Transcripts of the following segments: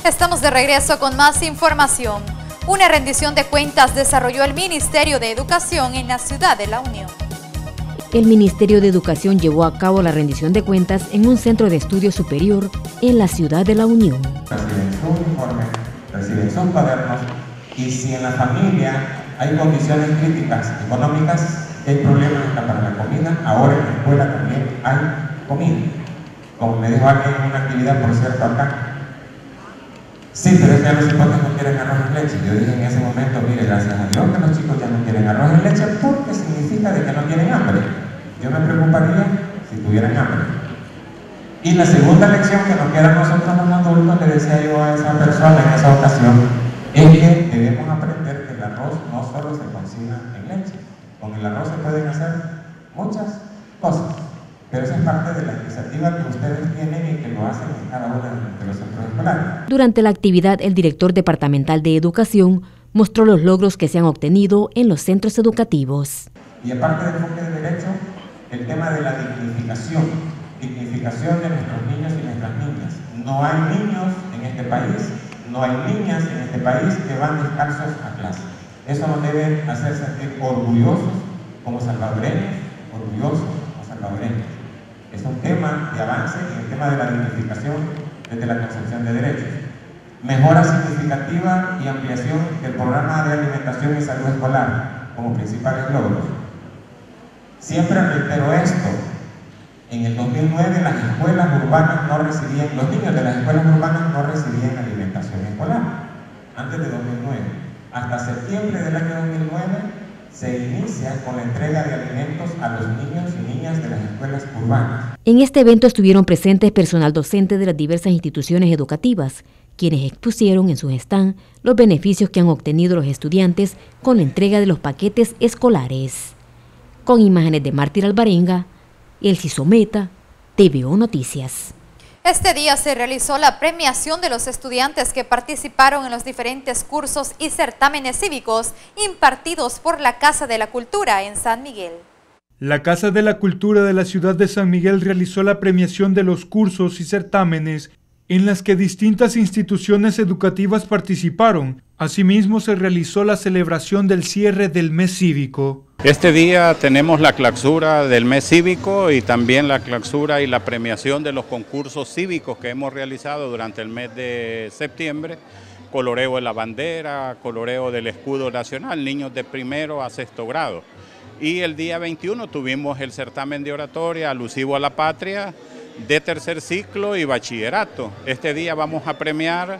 Estamos de regreso con más información. Una rendición de cuentas desarrolló el Ministerio de Educación en la Ciudad de la Unión. El Ministerio de Educación llevó a cabo la rendición de cuentas en un centro de estudio superior en la Ciudad de la Unión. Reciben su uniforme, reciben sus cuadernos, y si en la familia hay condiciones críticas económicas, el problema está para la comida. Ahora en la escuela también hay comida. Como me dijo alguien en una actividad, por cierto, acá. Sí, pero es que los hijos no quieren arroz en leche. Yo dije en ese momento, mire, gracias a Dios que los chicos ya no quieren arroz en leche, porque significa de que no tienen hambre. Yo me preocuparía si tuvieran hambre. Y la segunda lección que nos queda a nosotros los adultos, le decía yo a esa persona en esa ocasión, es que debemos aprender que el arroz no solo se cocina en leche. Con el arroz se pueden hacer muchas cosas, pero esa es parte de la iniciativa que ustedes tienen y que lo hacen en cada uno de los centros escolares. Durante la actividad, el director departamental de Educación mostró los logros que se han obtenido en los centros educativos. Y aparte del enfoque de derecho, el tema de la dignificación de nuestros niños y nuestras niñas. No hay niños en este país, no hay niñas en este país que van descalzos a clase. Eso nos debe hacer sentir orgullosos como salvadoreños, Es un tema de avance en el tema de la dignificación desde la concepción de derechos. Mejora significativa y ampliación del programa de alimentación y salud escolar como principales logros. Siempre reitero esto. En el 2009 las escuelas urbanas no recibían, los niños de las escuelas urbanas no recibían alimentación escolar. Antes de 2009. Hasta septiembre del año 2009 se inicia con la entrega de alimentos a los niños y niñas de las escuelas urbanas. En este evento estuvieron presentes personal docente de las diversas instituciones educativas, quienes expusieron en sus stands los beneficios que han obtenido los estudiantes con la entrega de los paquetes escolares. Con imágenes de Mártir Alvarenga, Elsie Someta, TVO Noticias. Este día se realizó la premiación de los estudiantes que participaron en los diferentes cursos y certámenes cívicos impartidos por la Casa de la Cultura en San Miguel. La Casa de la Cultura de la ciudad de San Miguel realizó la premiación de los cursos y certámenes en las que distintas instituciones educativas participaron. Asimismo, se realizó la celebración del cierre del mes cívico. Este día tenemos la clausura del mes cívico y también la clausura y la premiación de los concursos cívicos que hemos realizado durante el mes de septiembre. Coloreo de la bandera, coloreo del escudo nacional, niños de primero a sexto grado. Y el día 21 tuvimos el certamen de oratoria alusivo a la patria de tercer ciclo y bachillerato. Este día vamos a premiar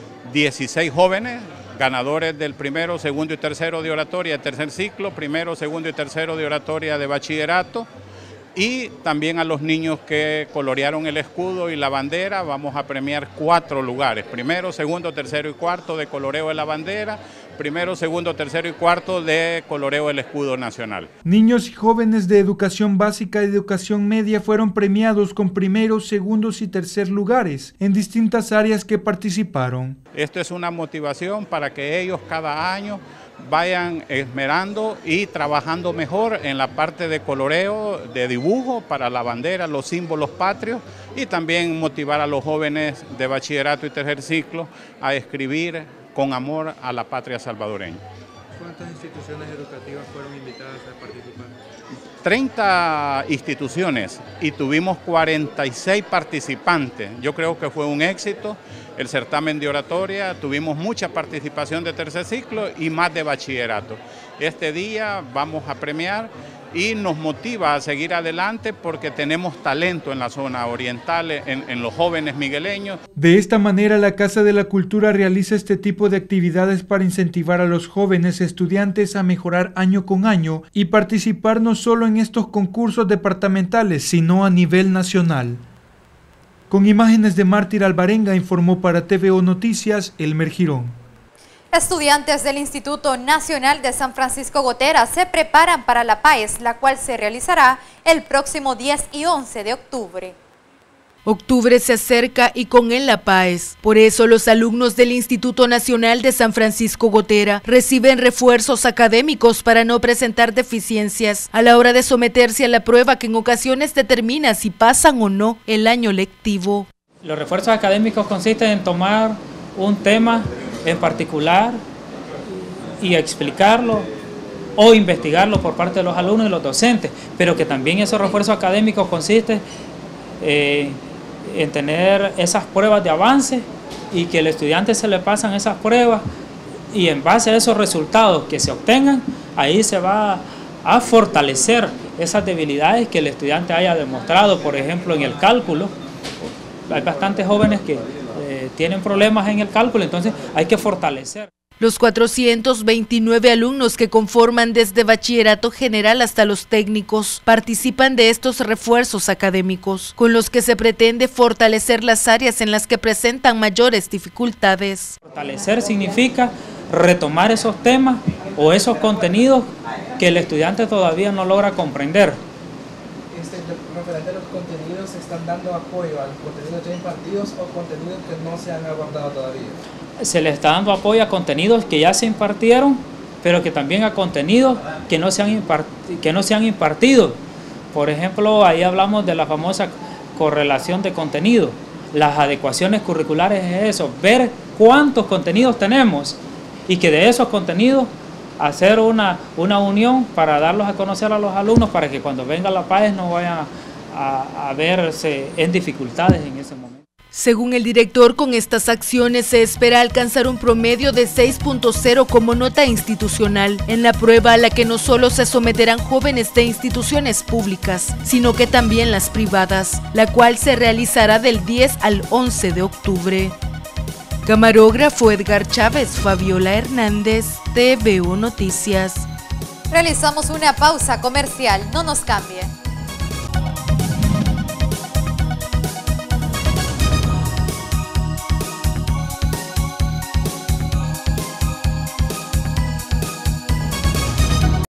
16 jóvenes ganadores del primero, segundo y tercero de oratoria de tercer ciclo, primero, segundo y tercero de oratoria de bachillerato, y también a los niños que colorearon el escudo y la bandera vamos a premiar 4 lugares, primero, segundo, tercero y cuarto de coloreo de la bandera, primero, segundo, tercero y cuarto de coloreo del escudo nacional. Niños y jóvenes de educación básica y educación media fueron premiados con primeros, segundos y tercer lugares en distintas áreas que participaron. Esto es una motivación para que ellos cada año vayan esmerando y trabajando mejor en la parte de coloreo, de dibujo para la bandera, los símbolos patrios, y también motivar a los jóvenes de bachillerato y tercer ciclo a escribir con amor a la patria salvadoreña. ¿Cuántas instituciones educativas fueron invitadas a participar? 30 instituciones y tuvimos 46 participantes. Yo creo que fue un éxito el certamen de oratoria, tuvimos mucha participación de tercer ciclo y más de bachillerato. Este día vamos a premiar y nos motiva a seguir adelante porque tenemos talento en la zona oriental, en los jóvenes migueleños. De esta manera, la Casa de la Cultura realiza este tipo de actividades para incentivar a los jóvenes estudiantes a mejorar año con año y participar no solo en estos concursos departamentales, sino a nivel nacional. Con imágenes de Mártir Alvarenga, informó para TVO Noticias, Elmer Girón. Estudiantes del Instituto Nacional de San Francisco Gotera se preparan para la PAES, la cual se realizará el próximo 10 y 11 de octubre. Octubre se acerca y con él la PAES. Por eso los alumnos del Instituto Nacional de San Francisco Gotera reciben refuerzos académicos para no presentar deficiencias a la hora de someterse a la prueba que en ocasiones determina si pasan o no el año lectivo. Los refuerzos académicos consisten en tomar un tema en particular y explicarlo o investigarlo por parte de los alumnos y los docentes, pero que también esos refuerzos académicos consisten en tener esas pruebas de avance y que al estudiante se le pasan esas pruebas y en base a esos resultados que se obtengan, ahí se va a fortalecer esas debilidades que el estudiante haya demostrado, por ejemplo, en el cálculo. Hay bastantes jóvenes que tienen problemas en el cálculo, entonces hay que fortalecer. Los 429 alumnos que conforman desde bachillerato general hasta los técnicos participan de estos refuerzos académicos, con los que se pretende fortalecer las áreas en las que presentan mayores dificultades. Fortalecer significa retomar esos temas o esos contenidos que el estudiante todavía no logra comprender. Referente a los contenidos, ¿se están dando apoyo a los contenidos ya impartidos o contenidos que no se han abordado todavía? Se le está dando apoyo a contenidos que ya se impartieron, pero que también a contenidos que no se han impartido. Por ejemplo, ahí hablamos de la famosa correlación de contenido. Las adecuaciones curriculares es eso, ver cuántos contenidos tenemos y que de esos contenidos hacer una unión para darlos a conocer a los alumnos para que cuando venga la PAES no vayan a verse en dificultades en ese momento. Según el director, con estas acciones se espera alcanzar un promedio de 6.0 como nota institucional, en la prueba a la que no solo se someterán jóvenes de instituciones públicas, sino que también las privadas, la cual se realizará del 10 al 11 de octubre. Camarógrafo Edgar Chávez, Fabiola Hernández, TVO Noticias. Realizamos una pausa comercial, no nos cambie.